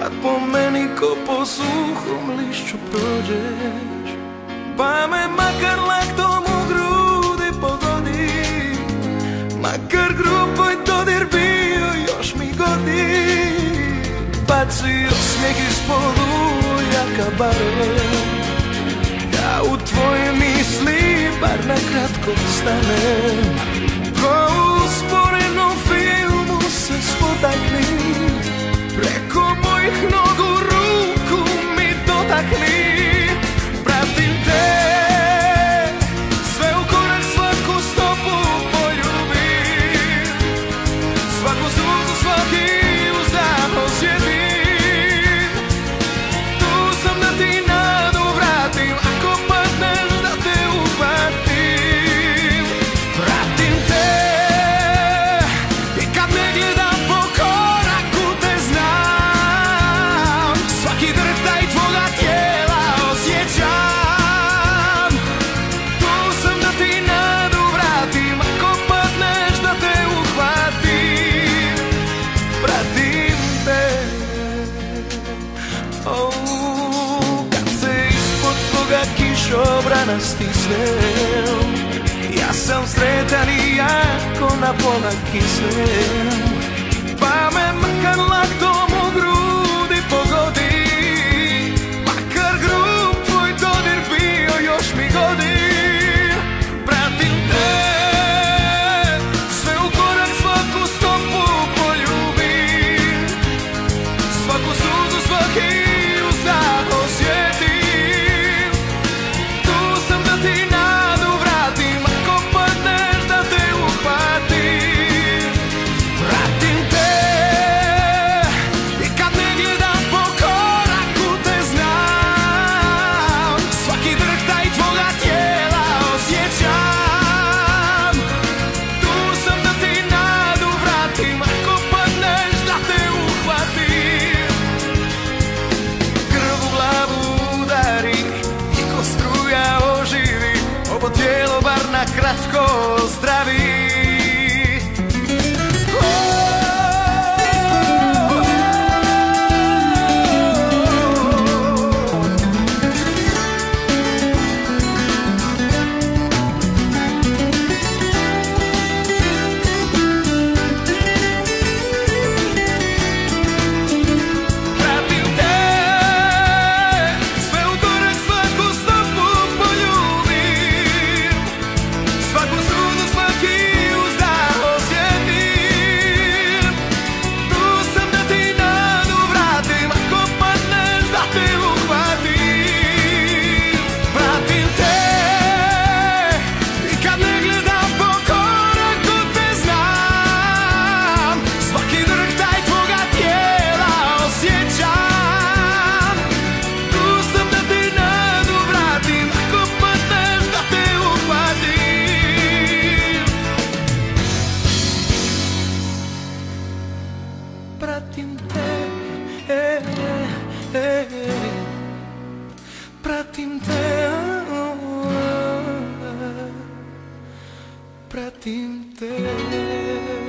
Kad po meni ko po suhom lišću prođeš, pa me makar laktom u grudi pogodi, makar grupoj dodir bio još mi godi. Baci osmijeh ispod ujaka barem, ja u tvoje misli bar na kratko stanem. Ko u usporenom filmu se spotakni, preko mojih nogu ruku mi dotakni. Pratim te, sve u korak, svaku stopu poljubim, svaku suzu, svaki uzdah osjetim. Tu sam da ti nadu vratim, ako padneš da te uhvatim. Pratim te i kad me gledam po koraku te znam, svaki drhtaj tvoga tijela osjećam. Tu sam da ti nadu vratim, ako padneš da te uhvatim. Pratim te, kad se ispod tvoga kišobrana stisnem, ja sam sretan i jako na pola kisnem. Pa me makar laktom u grudi pogodi, makar grub tvoj dodir bio još mi godi. Pratim te, sve u korak, svaku stopu poljubim, svaku suzu, svaki uzdah osjetim. Tu sam da ti nadu vratim, ako padneš da te uhvatim. Pratim te i kad ne gledam po koraku te znam, svaki drhtaj tvoga tijela osjećam. Tu sam da ti nadu vratim, ako padneš da te uhvatim. Krv u glavu udari i ko struja oživi, ovo tijelo bar na kratko zdravi. Pratim te, sve u korak, svaku stopu poljubim, svaku suzu, svaki uzdah osjetim. Tu sam da ti nadu vratim, ako padneš da te uhvatim. Pratim te i kad ne gledam po koraku te znam, svaki drhtaj tvoga tijela osjećam. Tu sam da ti nadu vratim, ako padneš da te uhvatim. Pratim te, pratim te, pratim te.